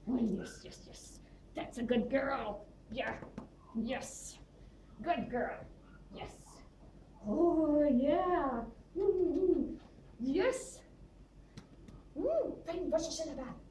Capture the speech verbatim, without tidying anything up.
Oh, yes, yes, yes. That's a good girl. Yeah. Yes. Good girl. Yes. Oh, yeah. Mm-hmm. Yes. Mm, fijn, was je zelf aan.